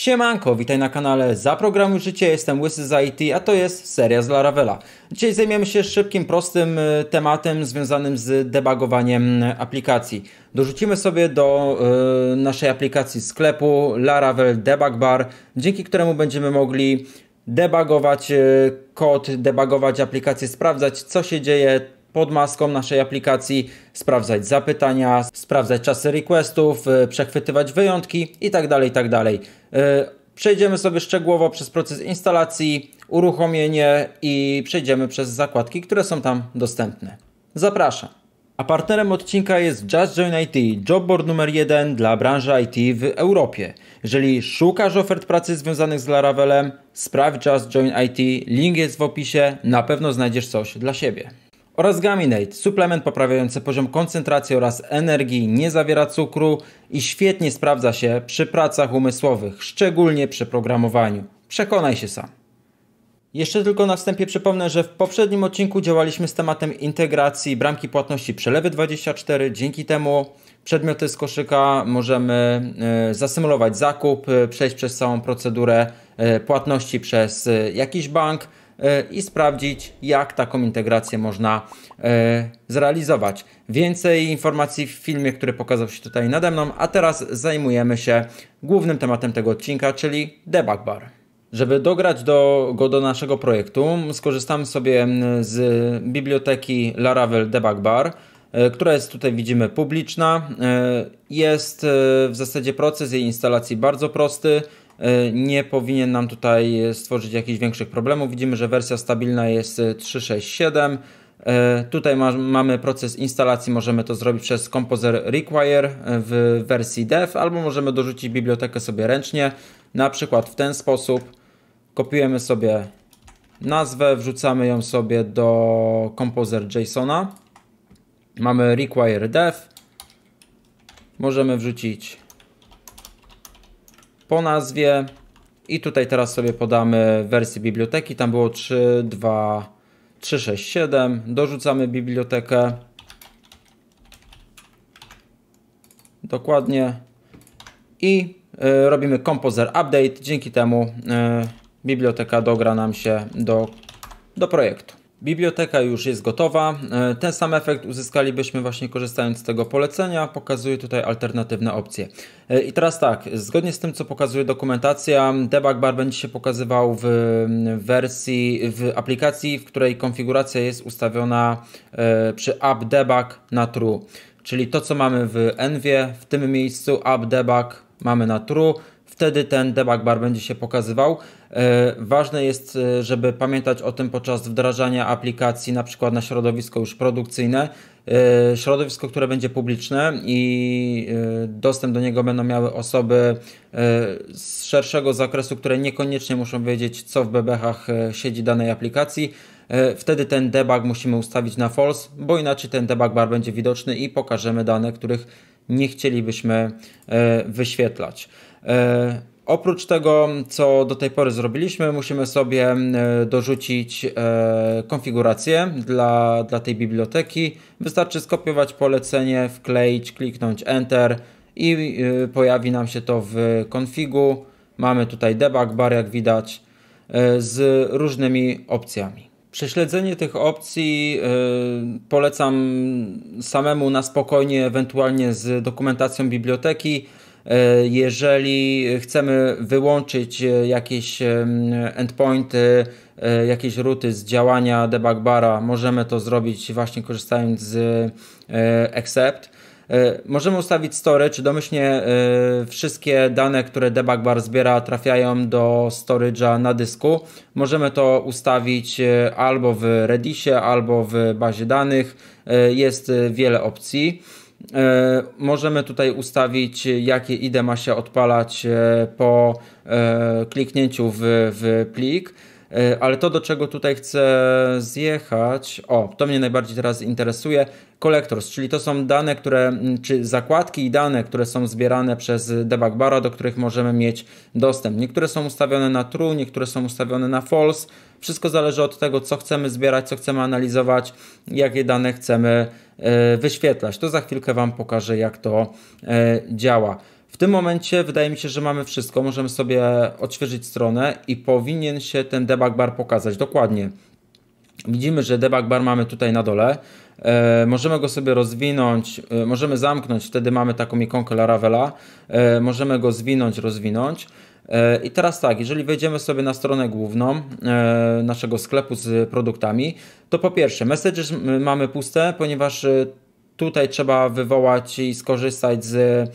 Siemanko, witaj na kanale Zaprogramuj Życie, jestem Łysy z IT, a to jest seria z Laravela. Dzisiaj zajmiemy się szybkim, prostym tematem związanym z debugowaniem aplikacji. Dorzucimy sobie do naszej aplikacji sklepu Laravel Debug Bar, dzięki któremu będziemy mogli debugować kod, debugować aplikację, sprawdzać co się dzieje pod maską naszej aplikacji, sprawdzać zapytania, sprawdzać czasy requestów, przechwytywać wyjątki itd. Przejdziemy sobie szczegółowo przez proces instalacji, uruchomienie i przejdziemy przez zakładki, które są tam dostępne. Zapraszam. A partnerem odcinka jest Just Join IT, jobboard numer 1 dla branży IT w Europie. Jeżeli szukasz ofert pracy związanych z Laravelem, sprawdź Just Join IT, link jest w opisie, na pewno znajdziesz coś dla siebie. Oraz Gaminate, suplement poprawiający poziom koncentracji oraz energii, nie zawiera cukru i świetnie sprawdza się przy pracach umysłowych, szczególnie przy programowaniu. Przekonaj się sam. Jeszcze tylko na wstępie przypomnę, że w poprzednim odcinku działaliśmy z tematem integracji bramki płatności Przelewy24. Dzięki temu przedmioty z koszyka możemy zasymulować zakup, przejść przez całą procedurę płatności przez jakiś bank i sprawdzić, jak taką integrację można zrealizować. Więcej informacji w filmie, który pokazał się tutaj nade mną, a teraz zajmujemy się głównym tematem tego odcinka, czyli Debug Bar. Żeby dograć go do naszego projektu, skorzystamy sobie z biblioteki Laravel Debug Bar, która jest tutaj, widzimy, publiczna. Jest w zasadzie proces jej instalacji bardzo prosty. Nie powinien nam tutaj stworzyć jakichś większych problemów. Widzimy, że wersja stabilna jest 3.6.7. Tutaj mamy proces instalacji. Możemy to zrobić przez Composer Require w wersji dev, albo możemy dorzucić bibliotekę sobie ręcznie. Na przykład w ten sposób. Kopiujemy sobie nazwę, wrzucamy ją sobie do Composer JSON-a. Mamy Require Dev. Możemy wrzucić po nazwie i tutaj teraz sobie podamy wersję biblioteki. Tam było 3.6.7. Dorzucamy bibliotekę. Dokładnie. I robimy Composer Update. Dzięki temu biblioteka dogra nam się do projektu. Biblioteka już jest gotowa. Ten sam efekt uzyskalibyśmy właśnie korzystając z tego polecenia. Pokazuję tutaj alternatywne opcje. I teraz tak, zgodnie z tym co pokazuje dokumentacja, Debug Bar będzie się pokazywał w aplikacji, w której konfiguracja jest ustawiona przy App Debug na True. Czyli to co mamy w envie, w tym miejscu App Debug mamy na True. Wtedy ten debug bar będzie się pokazywał. Ważne jest, żeby pamiętać o tym podczas wdrażania aplikacji, na przykład na środowisko już produkcyjne. Środowisko, które będzie publiczne i dostęp do niego będą miały osoby z szerszego zakresu, które niekoniecznie muszą wiedzieć, co w bebechach siedzi danej aplikacji. Wtedy ten debug musimy ustawić na false, bo inaczej ten debug bar będzie widoczny i pokażemy dane, których nie chcielibyśmy wyświetlać. Oprócz tego, co do tej pory zrobiliśmy, musimy sobie dorzucić konfigurację dla tej biblioteki. Wystarczy skopiować polecenie, wkleić, kliknąć Enter i pojawi nam się to w konfigu. Mamy tutaj debug bar, jak widać, z różnymi opcjami. Prześledzenie tych opcji polecam samemu na spokojnie, ewentualnie z dokumentacją biblioteki. Jeżeli chcemy wyłączyć jakieś endpointy, jakieś ruty z działania debug bara, możemy to zrobić właśnie korzystając z except. Możemy ustawić storage, domyślnie wszystkie dane, które debug bar zbiera, trafiają do storage'a na dysku. Możemy to ustawić albo w Redisie, albo w bazie danych. Jest wiele opcji. Możemy tutaj ustawić, jakie IDE ma się odpalać po kliknięciu w plik. Ale to, do czego tutaj chcę zjechać, to mnie najbardziej teraz interesuje, collectors, czyli to są dane, czy zakładki i dane, które są zbierane przez debug bara, do których możemy mieć dostęp. Niektóre są ustawione na true, niektóre są ustawione na false. Wszystko zależy od tego, co chcemy zbierać, co chcemy analizować, jakie dane chcemy wyświetlać. To za chwilkę Wam pokażę, jak to działa. W tym momencie wydaje mi się, że mamy wszystko. Możemy sobie odświeżyć stronę i powinien się ten debug bar pokazać. Dokładnie. Widzimy, że debug bar mamy tutaj na dole. Możemy go sobie rozwinąć, możemy zamknąć, wtedy mamy taką ikonkę Laravela. Możemy go zwinąć, rozwinąć. I teraz tak, jeżeli wejdziemy sobie na stronę główną naszego sklepu z produktami, to po pierwsze messages mamy puste, ponieważ tutaj trzeba wywołać i skorzystać z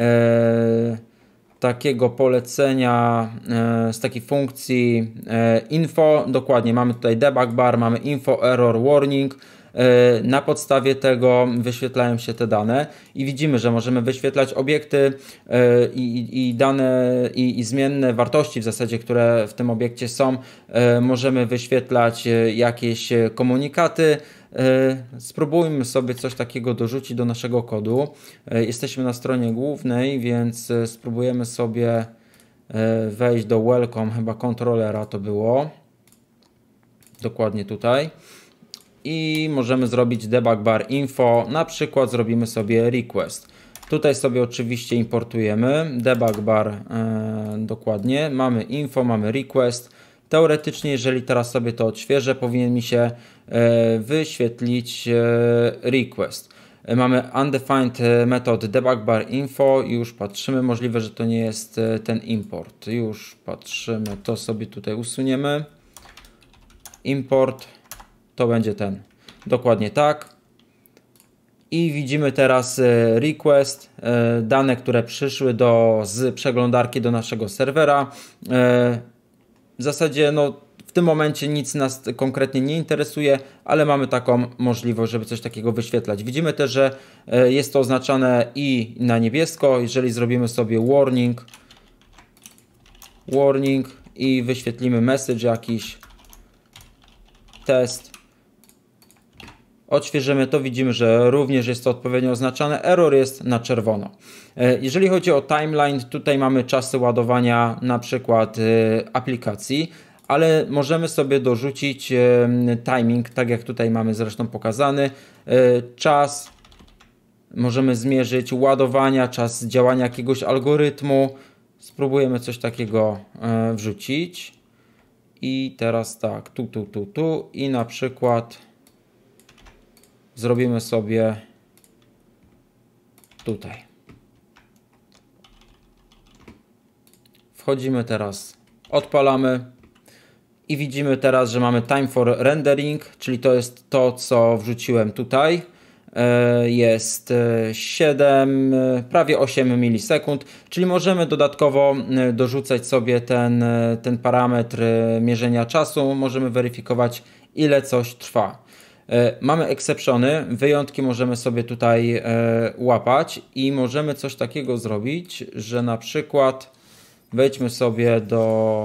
takiego polecenia, z takiej funkcji info. Dokładnie, mamy tutaj debug bar, mamy info, error, warning. Na podstawie tego wyświetlają się te dane i widzimy, że możemy wyświetlać obiekty i dane i zmienne wartości w zasadzie, które w tym obiekcie są. Możemy wyświetlać jakieś komunikaty. Spróbujmy sobie coś takiego dorzucić do naszego kodu. Jesteśmy na stronie głównej, więc spróbujemy sobie wejść do welcome, chyba kontrolera to było. Dokładnie tutaj. I możemy zrobić debug bar info, na przykład zrobimy sobie request. Tutaj sobie oczywiście importujemy debug bar, dokładnie, mamy info, mamy request. Teoretycznie, jeżeli teraz sobie to odświeżę, powinien mi się wyświetlić request. Mamy undefined method debug bar info i już patrzymy, możliwe, że to nie jest ten import. Już patrzymy, to sobie tutaj usuniemy. Import. To będzie ten. Dokładnie tak. I widzimy teraz request, dane, które przyszły z przeglądarki do naszego serwera. W zasadzie w tym momencie nic nas konkretnie nie interesuje, ale mamy taką możliwość, żeby coś takiego wyświetlać. Widzimy też, że jest to oznaczane i na niebiesko. Jeżeli zrobimy sobie warning i wyświetlimy message jakiś, test, odświeżymy to, widzimy, że również jest to odpowiednio oznaczane, error jest na czerwono. Jeżeli chodzi o timeline, tutaj mamy czasy ładowania na przykład aplikacji, ale możemy sobie dorzucić timing, tak jak tutaj mamy zresztą pokazany, czas, możemy zmierzyć ładowania, czas działania jakiegoś algorytmu. Spróbujemy coś takiego wrzucić i teraz tak, tu i na przykład zrobimy sobie tutaj. Wchodzimy teraz, odpalamy i widzimy teraz, że mamy time for rendering, czyli to jest to, co wrzuciłem tutaj. Jest 7, prawie 8 milisekund, czyli możemy dodatkowo dorzucać sobie ten parametr mierzenia czasu, możemy weryfikować, ile coś trwa. Mamy exceptiony, wyjątki możemy sobie tutaj łapać i możemy coś takiego zrobić, że na przykład wejdźmy sobie do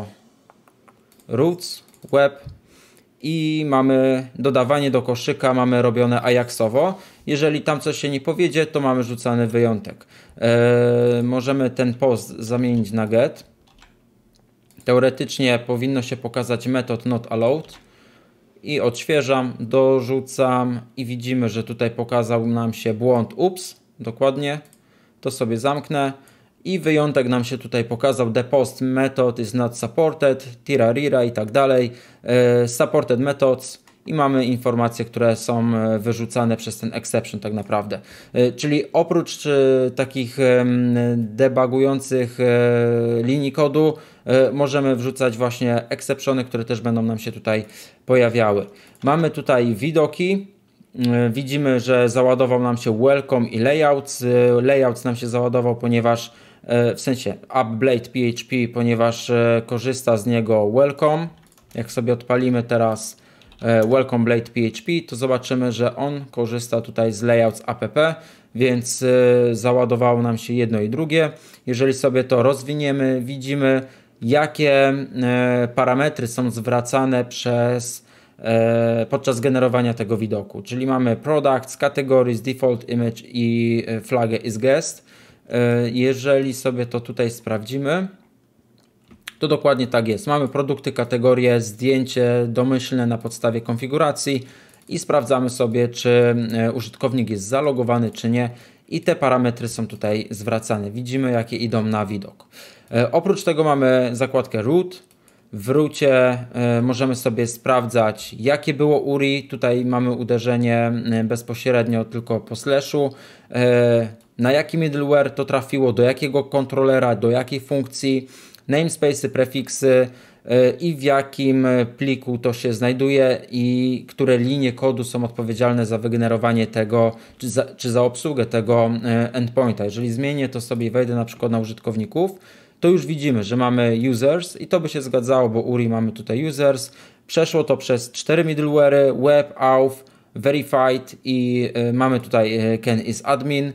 roots, web i mamy dodawanie do koszyka, mamy robione ajaxowo. Jeżeli tam coś się nie powiedzie, to mamy rzucany wyjątek. Możemy ten post zamienić na get. Teoretycznie powinno się pokazać method not allowed. I odświeżam, dorzucam i widzimy, że tutaj pokazał nam się błąd ups, dokładnie. To sobie zamknę i wyjątek nam się tutaj pokazał, the post method is not supported, tirarira i tak dalej, supported methods i mamy informacje, które są wyrzucane przez ten exception tak naprawdę. Czyli oprócz takich debugujących linii kodu możemy wrzucać właśnie exceptiony, które też będą nam się tutaj pojawiały. Mamy tutaj widoki. Widzimy, że załadował nam się welcome i layouts. Layouts nam się załadował, ponieważ w sensie upblade PHP, ponieważ korzysta z niego welcome. Jak sobie odpalimy teraz welcome blade PHP, to zobaczymy, że on korzysta tutaj z layouts app, więc załadowało nam się jedno i drugie. Jeżeli sobie to rozwiniemy, widzimy, jakie parametry są zwracane podczas generowania tego widoku. Czyli mamy products, categories, default image i flagę is guest. Jeżeli sobie to tutaj sprawdzimy, to dokładnie tak jest. Mamy produkty, kategorie, zdjęcie domyślne na podstawie konfiguracji i sprawdzamy sobie, czy użytkownik jest zalogowany, czy nie. i te parametry są tutaj zwracane. Widzimy, jakie idą na widok. Oprócz tego mamy zakładkę root. W roocie możemy sobie sprawdzać, jakie było URI. Tutaj mamy uderzenie bezpośrednio tylko po slashu. Na jaki middleware to trafiło, do jakiego kontrolera, do jakiej funkcji, namespace'y, prefiksy i w jakim pliku to się znajduje i które linie kodu są odpowiedzialne za wygenerowanie tego, czy za obsługę tego endpointa. Jeżeli zmienię to sobie i wejdę na przykład na użytkowników, to już widzimy, że mamy users i to by się zgadzało, bo URI mamy tutaj users. Przeszło to przez 4 middleware'y, web, auth, verified i mamy tutaj can is admin.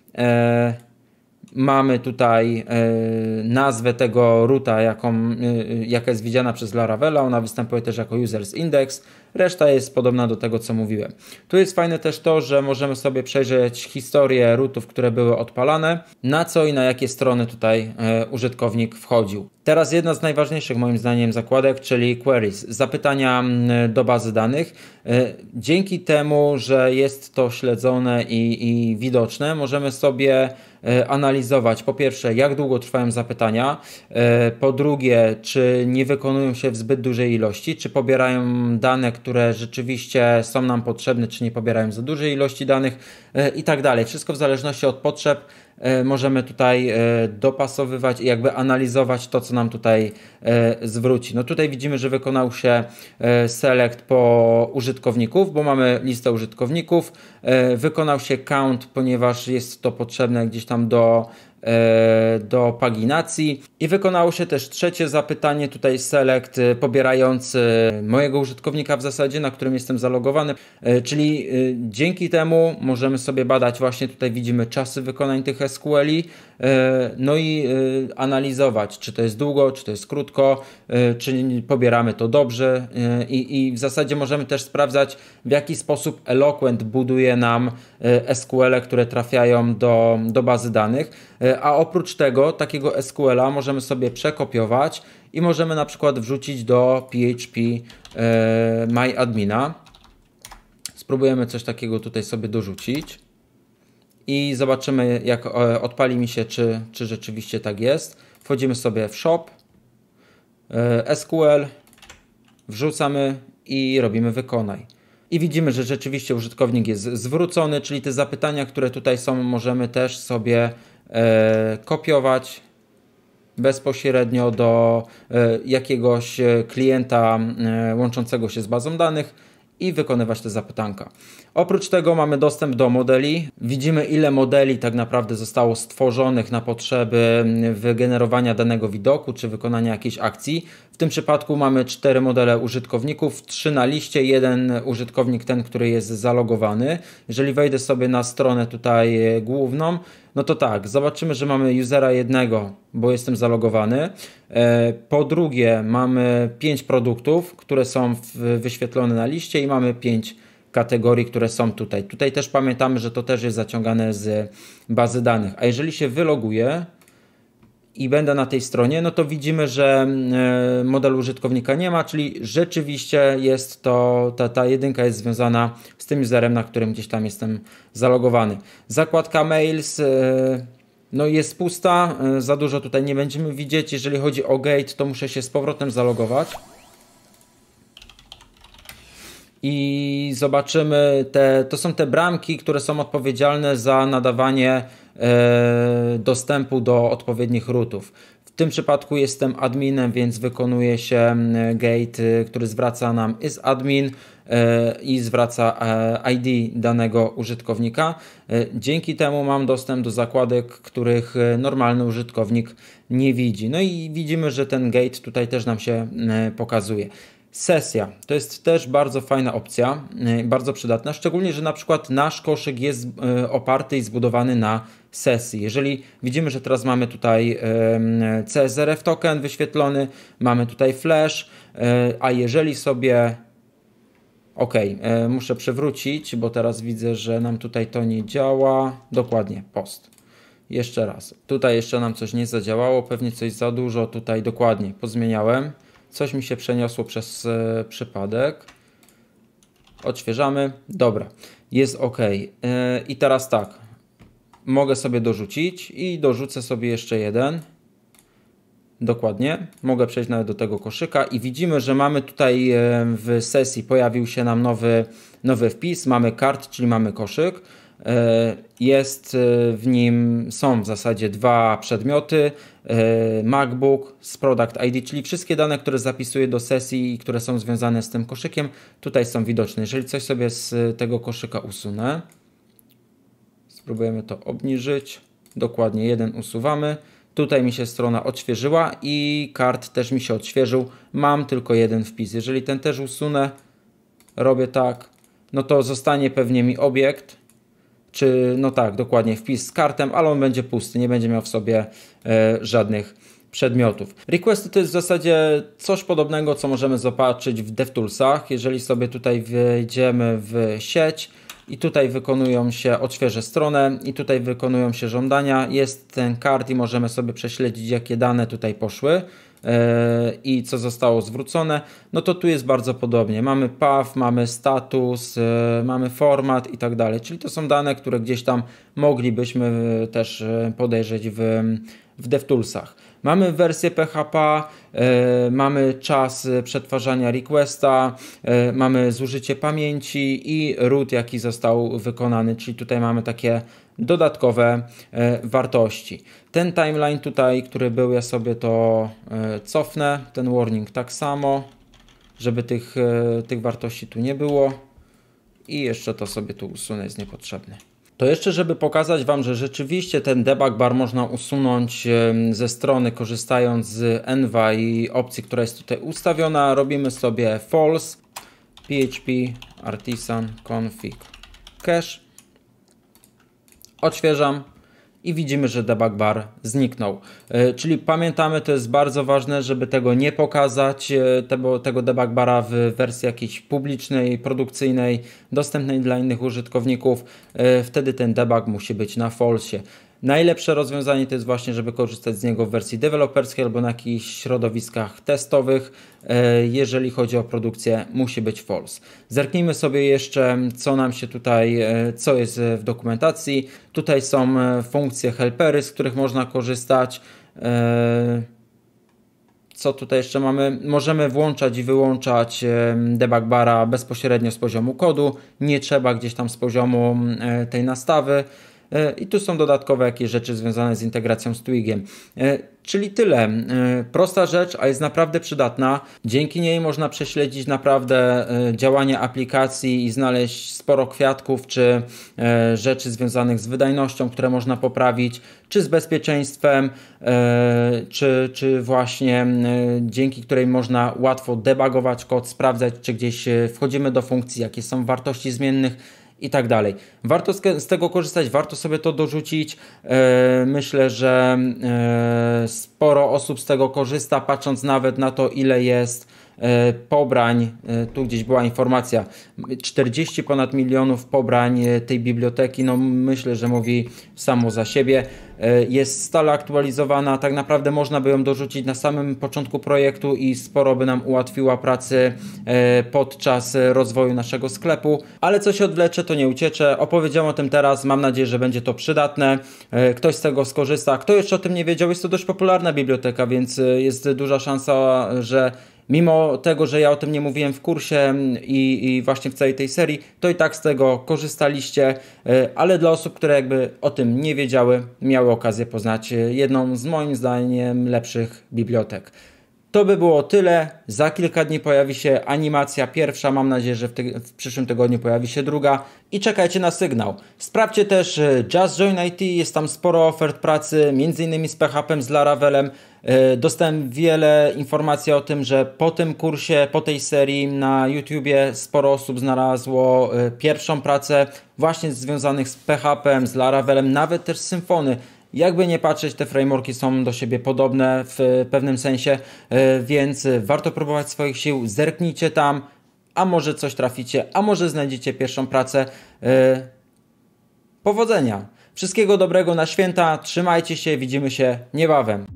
Mamy tutaj nazwę tego roota, jaka jest widziana przez Laravela. Ona występuje też jako users index. Reszta jest podobna do tego, co mówiłem. Tu jest fajne też to, że możemy sobie przejrzeć historię rootów, które były odpalane, na co i na jakie strony tutaj użytkownik wchodził. Teraz jedna z najważniejszych moim zdaniem zakładek, czyli queries, zapytania do bazy danych. Dzięki temu, że jest to śledzone i widoczne, możemy sobie analizować po pierwsze, jak długo trwają zapytania, po drugie, czy nie wykonują się w zbyt dużej ilości, czy pobierają dane, które rzeczywiście są nam potrzebne, czy nie pobierają za dużej ilości danych i tak dalej. Wszystko w zależności od potrzeb możemy tutaj dopasowywać i jakby analizować to, co nam tutaj zwróci. No tutaj widzimy, że wykonał się select po użytkowników, bo mamy listę użytkowników. Wykonał się count, ponieważ jest to potrzebne gdzieś tam do paginacji i wykonało się też trzecie zapytanie, tutaj select pobierający mojego użytkownika w zasadzie, na którym jestem zalogowany, czyli dzięki temu możemy sobie badać, właśnie tutaj widzimy czasy wykonań tych SQL-i, no i analizować, czy to jest długo, czy to jest krótko, czy pobieramy to dobrze i w zasadzie możemy też sprawdzać, w jaki sposób Eloquent buduje nam SQL-e, które trafiają do bazy danych. A oprócz tego, takiego SQL-a możemy sobie przekopiować i możemy na przykład wrzucić do PHP MyAdmina. Spróbujemy coś takiego tutaj sobie dorzucić i zobaczymy, jak odpali mi się, czy rzeczywiście tak jest. Wchodzimy sobie w shop, SQL, wrzucamy i robimy wykonaj. I widzimy, że rzeczywiście użytkownik jest zwrócony, czyli te zapytania, które tutaj są, możemy też sobie kopiować bezpośrednio do jakiegoś klienta łączącego się z bazą danych i wykonywać te zapytanka. Oprócz tego mamy dostęp do modeli. Widzimy, ile modeli tak naprawdę zostało stworzonych na potrzeby wygenerowania danego widoku czy wykonania jakiejś akcji. W tym przypadku mamy 4 modele użytkowników, 3 na liście, jeden użytkownik, ten, który jest zalogowany. Jeżeli wejdę sobie na stronę tutaj główną, no to tak, zobaczymy, że mamy usera jednego, bo jestem zalogowany. Po drugie mamy 5 produktów, które są wyświetlone na liście i mamy 5 kategorii, które są tutaj. Tutaj też pamiętamy, że to też jest zaciągane z bazy danych. A jeżeli się wyloguję i będę na tej stronie, no to widzimy, że modelu użytkownika nie ma, czyli rzeczywiście jest to, ta jedynka jest związana z tym userem, na którym gdzieś tam jestem zalogowany. Zakładka mails no jest pusta, za dużo tutaj nie będziemy widzieć. Jeżeli chodzi o gate, to muszę się z powrotem zalogować. I zobaczymy, to są te bramki, które są odpowiedzialne za nadawanie dostępu do odpowiednich rootów. W tym przypadku jestem adminem, więc wykonuje się gate, który zwraca nam isAdmin i zwraca ID danego użytkownika. Dzięki temu mam dostęp do zakładek, których normalny użytkownik nie widzi. No i widzimy, że ten gate tutaj też nam się pokazuje. Sesja to jest też bardzo fajna opcja, bardzo przydatna, szczególnie, że na przykład nasz koszyk jest oparty i zbudowany na sesji. Jeżeli widzimy, że teraz mamy tutaj CSRF token wyświetlony, mamy tutaj flash, a jeżeli sobie muszę przewrócić, bo teraz widzę, że nam tutaj to nie działa. Dokładnie, post. Jeszcze raz. Tutaj jeszcze nam coś nie zadziałało, pewnie coś za dużo tutaj dokładnie pozmieniałem. Coś mi się przeniosło przez przypadek. Odświeżamy. Dobra, jest OK. I teraz tak. mogę sobie dorzucić i dorzucę sobie jeszcze jeden. Dokładnie. Mogę przejść nawet do tego koszyka i widzimy, że mamy tutaj w sesji pojawił się nam nowy wpis. Mamy kart, czyli mamy koszyk. Jest w nim, są w zasadzie dwa przedmioty, MacBook z Product ID, czyli wszystkie dane, które zapisuję do sesji i które są związane z tym koszykiem, tutaj są widoczne. Jeżeli coś sobie z tego koszyka usunę, spróbujemy to obniżyć, dokładnie jeden usuwamy. Tutaj mi się strona odświeżyła i kart też mi się odświeżył. Mam tylko jeden wpis. Jeżeli ten też usunę, robię tak, no to zostanie pewnie mi obiekt, czy no tak, dokładnie wpis z kartem, ale on będzie pusty, nie będzie miał w sobie żadnych przedmiotów. Requesty to jest w zasadzie coś podobnego, co możemy zobaczyć w DevToolsach. Jeżeli sobie tutaj wejdziemy w sieć i tutaj wykonują się, odświeżę stronę i tutaj wykonują się żądania, jest ten kart i możemy sobie prześledzić, jakie dane tutaj poszły i co zostało zwrócone, no to tu jest bardzo podobnie. Mamy path, mamy status, mamy format i tak dalej, czyli to są dane, które gdzieś tam moglibyśmy też podejrzeć w DevToolsach. Mamy wersję PHP, mamy czas przetwarzania requesta, mamy zużycie pamięci i root, jaki został wykonany, czyli tutaj mamy takie dodatkowe wartości. Ten timeline tutaj, który był, ja sobie to cofnę, ten warning tak samo, żeby tych wartości tu nie było i jeszcze to sobie tu usunę, jest niepotrzebne. To jeszcze, żeby pokazać Wam, że rzeczywiście ten debug bar można usunąć ze strony, korzystając z enva i opcji, która jest tutaj ustawiona, robimy sobie false php artisan config cache, odświeżam i widzimy, że debug bar zniknął. Czyli pamiętamy, to jest bardzo ważne, żeby tego nie pokazać, tego debug bara w wersji jakiejś publicznej, produkcyjnej, dostępnej dla innych użytkowników. Wtedy ten debug musi być na falsie. Najlepsze rozwiązanie to jest właśnie, żeby korzystać z niego w wersji deweloperskiej albo na jakichś środowiskach testowych. Jeżeli chodzi o produkcję, musi być false. Zerknijmy sobie jeszcze, co nam się tutaj, co jest w dokumentacji. Tutaj są funkcje helpery, z których można korzystać. Co tutaj jeszcze mamy? Możemy włączać i wyłączać debug bara bezpośrednio z poziomu kodu. Nie trzeba gdzieś tam z poziomu tej nastawy. I tu są dodatkowe jakieś rzeczy związane z integracją z Twigiem. Czyli tyle. Prosta rzecz, a jest naprawdę przydatna. Dzięki niej można prześledzić naprawdę działanie aplikacji i znaleźć sporo kwiatków czy rzeczy związanych z wydajnością, które można poprawić, czy z bezpieczeństwem, czy właśnie dzięki której można łatwo debugować kod, sprawdzać, czy gdzieś wchodzimy do funkcji, jakie są wartości zmiennych i tak dalej. Warto z tego korzystać, warto sobie to dorzucić. Myślę, że sporo osób z tego korzysta, patrząc nawet na to, ile jest pobrań. Tu gdzieś była informacja, 40 ponad milionów pobrań tej biblioteki. No myślę, że mówi samo za siebie. Jest stale aktualizowana, tak naprawdę można by ją dorzucić na samym początku projektu i sporo by nam ułatwiła pracy podczas rozwoju naszego sklepu, ale co się odwlecze, to nie uciecze. Opowiedziałem o tym teraz, mam nadzieję, że będzie to przydatne. Ktoś z tego skorzysta. Kto jeszcze o tym nie wiedział, jest to dość popularna biblioteka, więc jest duża szansa, że mimo tego, że ja o tym nie mówiłem w kursie i właśnie w całej tej serii, to i tak z tego korzystaliście, ale dla osób, które jakby o tym nie wiedziały, miały okazję poznać jedną z moim zdaniem lepszych bibliotek. To by było tyle. Za kilka dni pojawi się animacja pierwsza. Mam nadzieję, że w przyszłym tygodniu pojawi się druga. I czekajcie na sygnał. Sprawdźcie też Just Join IT. Jest tam sporo ofert pracy, m.in. z PHP, z Laravelem. Dostałem wiele informacji o tym, że po tym kursie, po tej serii na YouTubie sporo osób znalazło pierwszą pracę właśnie związanych z PHP, z Laravelem, nawet też z Symfony. Jakby nie patrzeć, te frameworki są do siebie podobne w pewnym sensie, więc warto próbować swoich sił, zerknijcie tam, a może coś traficie, a może znajdziecie pierwszą pracę. Powodzenia! Wszystkiego dobrego na święta, trzymajcie się, widzimy się niebawem.